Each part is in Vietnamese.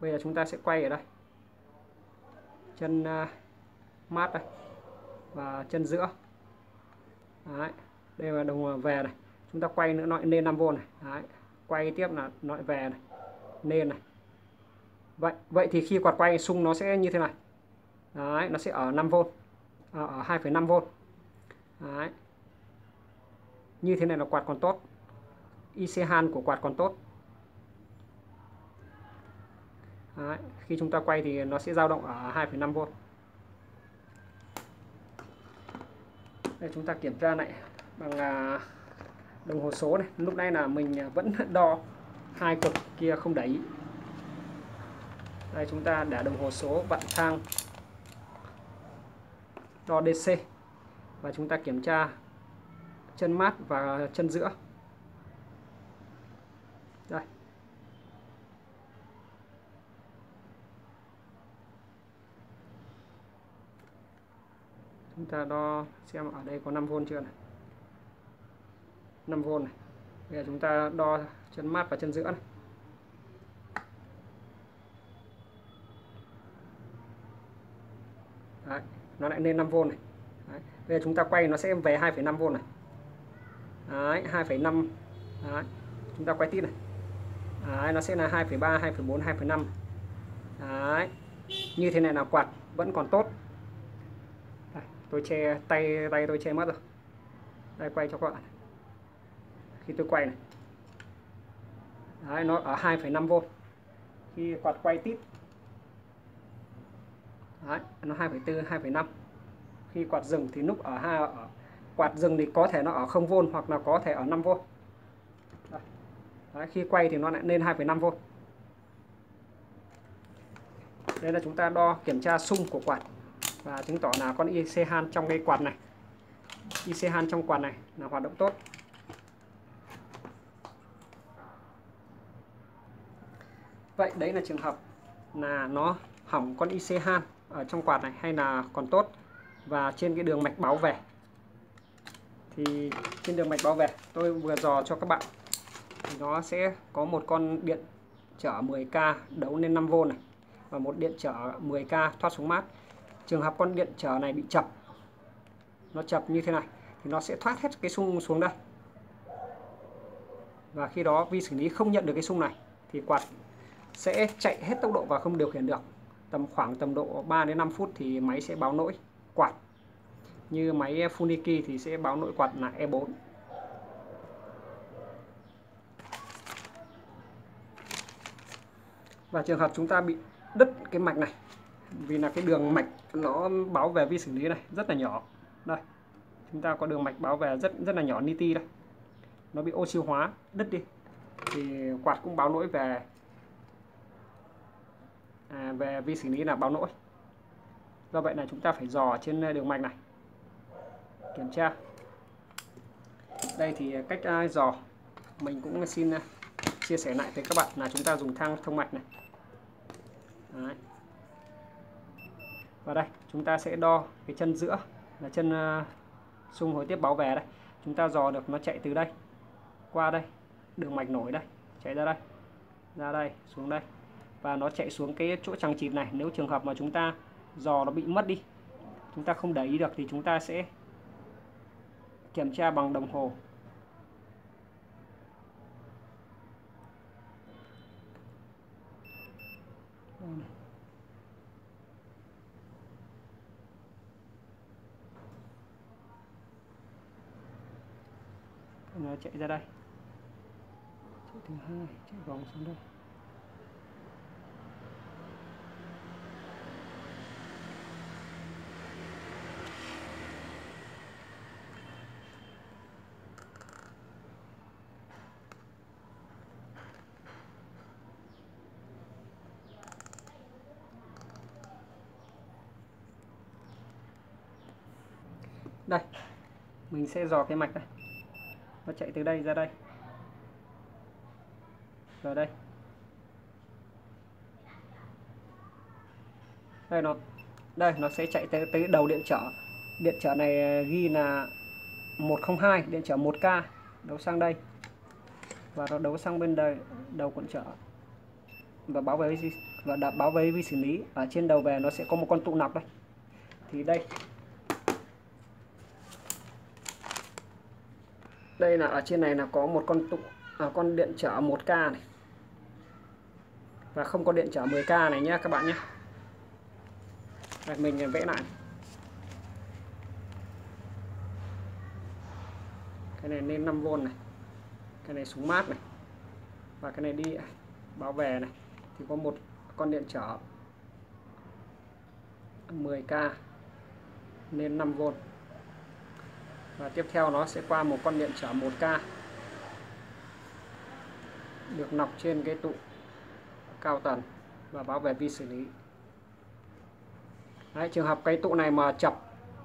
Bây giờ chúng ta sẽ quay ở đây, chân mát đây và chân giữa. Đấy, đây là đồng về này, chúng ta quay nữa nó lên 5V này. Đấy, quay tiếp là nó về này, lên này. Vậy thì khi quạt quay xung nó sẽ như thế này. Đấy, nó sẽ ở 5V, ở 2,5V. Đấy, như thế này là quạt còn tốt, IC han của quạt còn tốt. Đấy, khi chúng ta quay thì nó sẽ dao động ở 2,5V. Đây, chúng ta kiểm tra lại bằng đồng hồ số này. Lúc này là mình vẫn đo hai cực kia không để ý. Đây, chúng ta để đồng hồ số vặn thang đo DC và chúng ta kiểm tra chân mát và chân giữa. Đây, chúng ta đo xem ở đây có 5V chưa này. 5V này. Bây giờ chúng ta đo chân mát và chân giữa này. Đấy, nó lại lên 5V này. Đấy, bây giờ chúng ta quay nó sẽ về 2,5V này. Đấy, 2,5. Đấy, chúng ta quay tiếp này. Đấy, nó sẽ là 2,3, 2,4, 2,5. Đấy, như thế này là quạt vẫn còn tốt. Đây, tôi che tay tôi che mất rồi. Đây, quay cho các bạn. Khi tôi quay này, đấy, nó ở 2,5V. Khi quạt quay tít, đấy, nó 2,4, 2,5. Khi quạt dừng thì núp ở quạt dừng thì có thể nó ở 0V hoặc là có thể ở 5V. Đấy, khi quay thì nó lại lên 2,5V. Đây là chúng ta đo kiểm tra xung của quạt và chứng tỏ là con IC han trong cái quạt này, IC han trong quạt này là hoạt động tốt. Vậy đấy là trường hợp là nó hỏng con IC han ở trong quạt này hay là còn tốt. Và trên cái đường mạch báo về thì trên đường mạch báo về tôi vừa dò cho các bạn, nó sẽ có một con điện trở 10k đấu lên 5V này và một điện trở 10k thoát xuống mát. Trường hợp con điện trở này bị chập, nó chập như thế này thì nó sẽ thoát hết cái xung xuống đây, và khi đó vi xử lý không nhận được cái xung này thì quạt sẽ chạy hết tốc độ và không điều khiển được. Khoảng tầm độ 3 đến 5 phút thì máy sẽ báo lỗi quạt. Như máy Funiki thì sẽ báo lỗi quạt là E4. Và trường hợp chúng ta bị đứt cái mạch này, vì là cái đường mạch nó báo về vi xử lý này rất là nhỏ. Đây, chúng ta có đường mạch báo về rất là nhỏ li ti đây. Nó bị oxy hóa, đứt đi thì quạt cũng báo lỗi về về vi xử lý là báo lỗi. Do vậy là chúng ta phải dò trên đường mạch này, kiểm tra. Đây thì cách dò mình cũng xin chia sẻ lại với các bạn là chúng ta dùng thang thông mạch này. Đấy. Và đây chúng ta sẽ đo cái chân giữa là chân xung hồi tiếp báo về đây. Chúng ta dò được nó chạy từ đây qua đây, đường mạch nổi đây, chạy ra đây, xuống đây, và nó chạy xuống cái chỗ chằng chịt này. Nếu trường hợp mà chúng ta dò nó bị mất đi, chúng ta không để ý được thì chúng ta sẽ kiểm tra bằng đồng hồ. Nó chạy ra đây, chạy thứ hai, chạy vòng xuống đây. Đây, mình sẽ dò cái mạch đây. Nó chạy từ đây ra đây. Rồi đây. Đây nó sẽ chạy tới đầu điện trở. Điện trở này ghi là 102, điện trở 1k đấu sang đây. Và nó đấu sang bên đây, đầu cuộn trở. và bảo vệ vi xử lý. Ở trên đầu về nó sẽ có một con tụ nạp đây. Thì đây là ở trên này là có một con điện trở 1K này và không có điện trở 10K này nhé các bạn nhé. Đây, mình vẽ lại. Cái này lên 5V này, cái này súng mát này, và cái này đi bảo vệ này thì có một con điện trở 10K lên 5V, và tiếp theo nó sẽ qua một con điện trở 1K được nọc trên cái tụ cao tần và bảo vệ vi xử lý. Đấy, trường hợp cái tụ này mà chập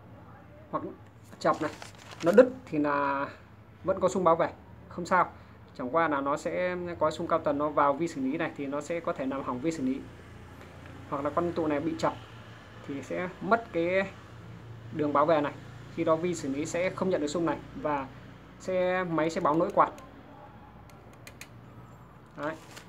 này nó đứt thì là vẫn có xung bảo vệ, không sao, chẳng qua là nó sẽ có xung cao tần nó vào vi xử lý này thì nó sẽ có thể làm hỏng vi xử lý, hoặc là con tụ này bị chập thì sẽ mất cái đường bảo vệ này, khi đó vi xử lý sẽ không nhận được xung này và máy sẽ báo lỗi quạt. Đấy.